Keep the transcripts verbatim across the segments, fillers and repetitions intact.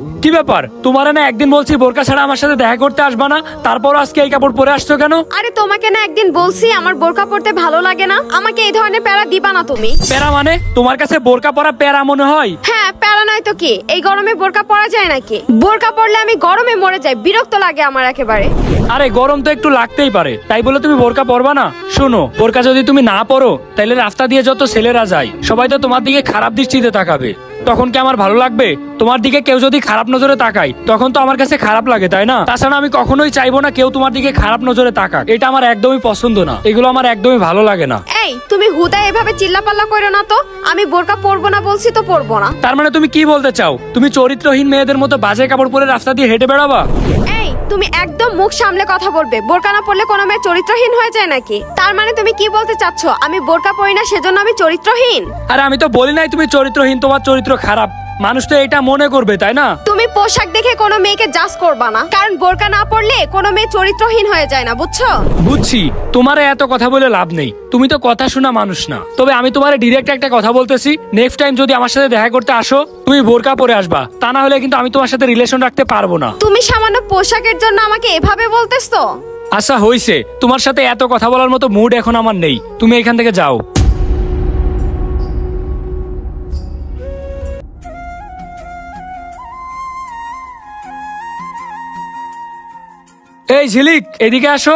কি ব্যাপার, তোমার না একদিন বলছি বোরকা ছাড়া আমার সাথে দেখা করতে আসবা না, তারপর আজকে এই কাপড় পরে আসছো কেন? আরে তোমাকে না একদিন বলছি আমার বোরকা পরতে ভালো লাগে না, আমাকে এই ধরনের প্যারা দিবা না তুমি। প্যারা মানে? তোমার কাছে বোরকা পরা প্যারা মনে হয়? হ্যাঁ প্যারা নয় তো কি, এই গরমে বোরকা পরা যায় নাকি? বোরকা পরলে আমি গরমে মরে যাই, বিরক্ত লাগে আমার একেবারে। আরে গরম তো একটু লাগতেই পারে, তাই বলে তুমি বোরকা পরবা না? শোনো, বোরকা যদি তুমি না পরো তাহলে রাস্তা দিয়ে যত ছেলেরা যায় সবাই তো তোমার দিকে খারাপ দৃষ্টিতে তাকাবে, তখন কি আমার ভালো লাগবে? তোমার দিকে কেউ যদি খারাপ নজরে তাকায় তখন তো আমার কাছে খারাপ লাগে, তাই না? তাছাড়া আমি কখনোই চাইবো না কেউ তোমার দিকে খারাপ নজরে তাকাক, এটা আমার একদমই পছন্দ না, এগুলো আমার একদমই ভালো লাগে না। এই তুমি হুদা এভাবে চিল্লাপাল্লা করো না তো, আমি বোরকা পরবো না বলছি তো পরবো না। তার মানে তুমি কি বলতে চাও? তুমি চরিত্রহীন মেয়েদের মতো বাজে কাপড় পরে রাস্তা দিয়ে হেঁটে বেড়াবা? এই তুমি একদম মুখ সামলে কথা বলবে, বোরকা না পরলে কোনো মেয়ে চরিত্রহীন হয়ে যায় নাকি? তার মানে তুমি কি বলতে চাচ্ছ আমি বোরকা পরি না সেজন্য আমি চরিত্রহীন? আরে আমি তো বলি নাই তুমি চরিত্রহীন, তোমার চরিত্র খারাপ, মানুষ তো এটা মনে করবে, তাই না? তুমি পোশাক দেখে কোনো মেয়েকে জাজ করবা না, কারণ বোরকা না পরলে কোনো মেয়ে চরিত্রহীন হয়ে যায় না, বুঝছো? বুঝছি, তোমার এত কথা বলে লাভ নেই, তুমি তো কথা শোনা মানুষ না। তবে আমি তোমার ডিরেক্ট একটা কথা বলতেছি, নেক্সট টাইম যদি আমার সাথে দেখা করতে আসো তুমি বোরকা পরে আসবা, তা না হলে কিন্তু আমি তোমার সাথে রিলেশন রাখতে পারবো না। তুমি সামান্য পোশাকের জন্য আমাকে এভাবে বলতেছো? আচ্ছা হইছে, তোমার সাথে এত কথা বলার মতো মুড এখন আমার নেই, তুমি এখান থেকে যাও। এই ঝিলিক, এদিকে আসো।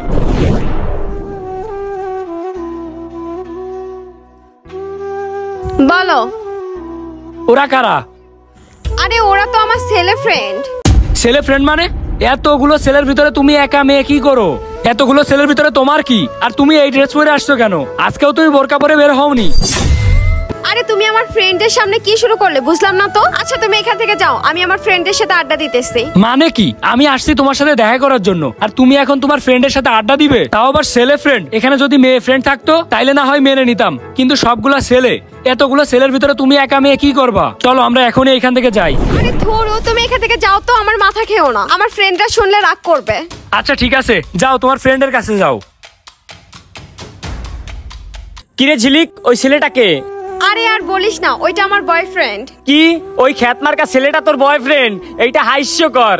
বলো। ওরা কারা? আরে ওরা তো আমার ছেলে ফ্রেন্ড। ছেলে ফ্রেন্ড মানে? এতগুলো ছেলের ভিতরে তুমি একা মেয়ে কি করো? এতগুলো ছেলের ভিতরে তোমার কি? আর তুমি এই ড্রেস পরে আসছো কেন? আজকেও তুমি বোরকা পরে বের হওনি। আরে তুমি আমার ফ্রেন্ডের সামনে কি শুরু করলে বুঝলাম না তো। আচ্ছা তুমি এখান থেকে যাও, আমি আমার ফ্রেন্ডের সাথে আড্ডা দিতেছি। মানে কি? আমি আসছি তোমার সাথে দেখা করার জন্য, আর তুমি এখন তোমার ফ্রেন্ডের সাথে আড্ডা দিবে, তাও আবার ছেলে ফ্রেন্ড। এখানে যদি মেয়ে ফ্রেন্ড থাকতো তাইলে না হয় মেনে নিতাম, কিন্তু সবগুলা ছেলে, এতগুলো ছেলের ভিতরে তুমি একা মেয়ে কি করবা? চলো আমরা এখনই এখান থেকে যাই। আরে ধরো তুমি এখান থেকে যাও তো, আমার মাথা খেও না, আমার ফ্রেন্ডরা শুনলে রাগ করবে। আচ্ছা ঠিক আছে, যাও তোমার ফ্রেন্ডের কাছে যাও। কিরে ঝিলিক, ওই ছেলেটাকে? আরে আর বলিস না, ওইটা আমার বয়ফ্রেন্ড। কি? ওই খ্যাতমার্কা ছেলেটা তোর বয়ফ্রেন্ড? এইটা হাস্যকর।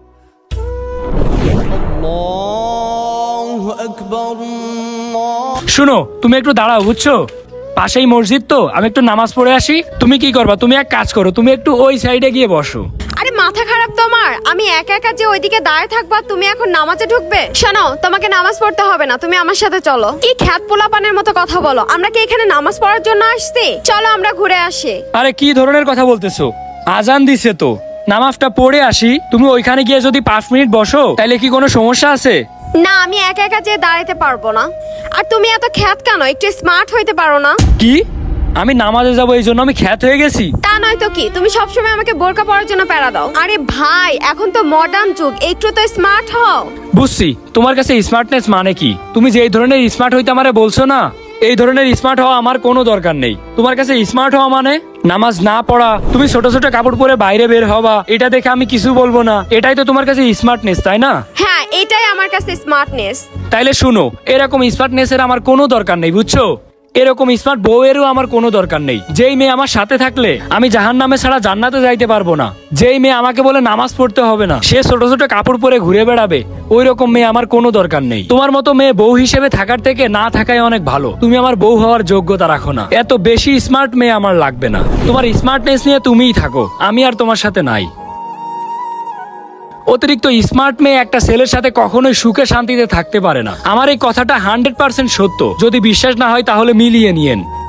শুনো, তুমি একটু দাঁড়াও বুঝছো, পাশেই মসজিদ তো, আমি একটু নামাজ পড়ে আসি। তুমি কি করবা? তুমি এক কাজ করো, তুমি একটু ওই সাইডে গিয়ে বসো। আরে মাথা খারাপ তোমার? আমি একা একা যে ওইদিকে দাঁড়িয়ে থাকবা, তুমি এখন নামাজে ঢুকবে? শোনো, তোমাকে নামাজ পড়তে হবে না, তুমি আমার সাথে চলো। কি খ্যাত পোলাপানের মতো কথা বলো, আমরা কি এখানে নামাজ পড়ার জন্য আসছি? চলো আমরা ঘুরে আসি। আরে কি ধরনের কথা বলতেছো? আজান দিছে তো, নামাজটা পড়ে আসি। তুমি ওইখানে গিয়ে যদি পাঁচ মিনিট বসো তাহলে কি কোনো সমস্যা আছে? না, আমি একা একা যে দাঁড়াতে পারবো না। আর তুমি এত খ্যাত কেন? একটু স্মার্ট হইতে পারো না? কি? আমি নামাজে যাবো এই জন্য আমি খ্যাত হয়ে গেছি? তা নয় তো কি, তুমি সবসময় আমাকে বোরকা পরার জন্য প্যারা দাও। আরে ভাই, এখন তো মডার্ন যুগ, একটু তো স্মার্ট হও। বুঝছি, তোমার কাছে স্মার্টনেস মানে কি। তুমি যে এই ধরনের স্মার্ট হইতে আমারে বলছো না, এই ধরনের স্মার্ট হওয়া আমার কোনো দরকার নেই। তোমার কাছে স্মার্ট হওয়া মানে নামাজ না পড়া, তুমি ছোট ছোট কাপড় পরে বাইরে বের হবা, এটা দেখে আমি কিছু বলবো না, এটাই তো তোমার কাছে স্মার্টনেস, তাই না? হ্যাঁ, এটাই আমার কাছে স্মার্টনেস। তাইলে শুনো, এরকম স্মার্টনেসের আমার কোনো দরকার নেই, বুঝছো? এরকম স্মার্ট বউয়েরও আমার কোনো দরকার নেই। যেই মেয়ে আমার সাথে থাকলে আমি জাহান্নামে ছাড়া জান্নাতে যাইতে পারবো না, যেই মেয়ে আমাকে বলে নামাজ পড়তে হবে না, সে ছোট ছোট কাপড় পরে ঘুরে বেড়াবে, ওই রকম মেয়ে আমার কোনো দরকার নেই। তোমার মতো মেয়ে বউ হিসেবে থাকার থেকে না থাকাই অনেক ভালো। তুমি আমার বউ হওয়ার যোগ্যতা রাখো না, এত বেশি স্মার্ট মেয়ে আমার লাগবে না। তোমার স্মার্টনেস নিয়ে তুমিই থাকো, আমি আর তোমার সাথে নাই। অতিরিক্ত স্মার্ট মেয়ে একটা ছেলের সাথে কখনোই সুখে শান্তিতে থাকতে পারে না। আমার এই কথাটা হান্ড্রেড পার্সেন্ট সত্য। যদি বিশ্বাস না হয় তাহলে মিলিয়ে নিয়েন।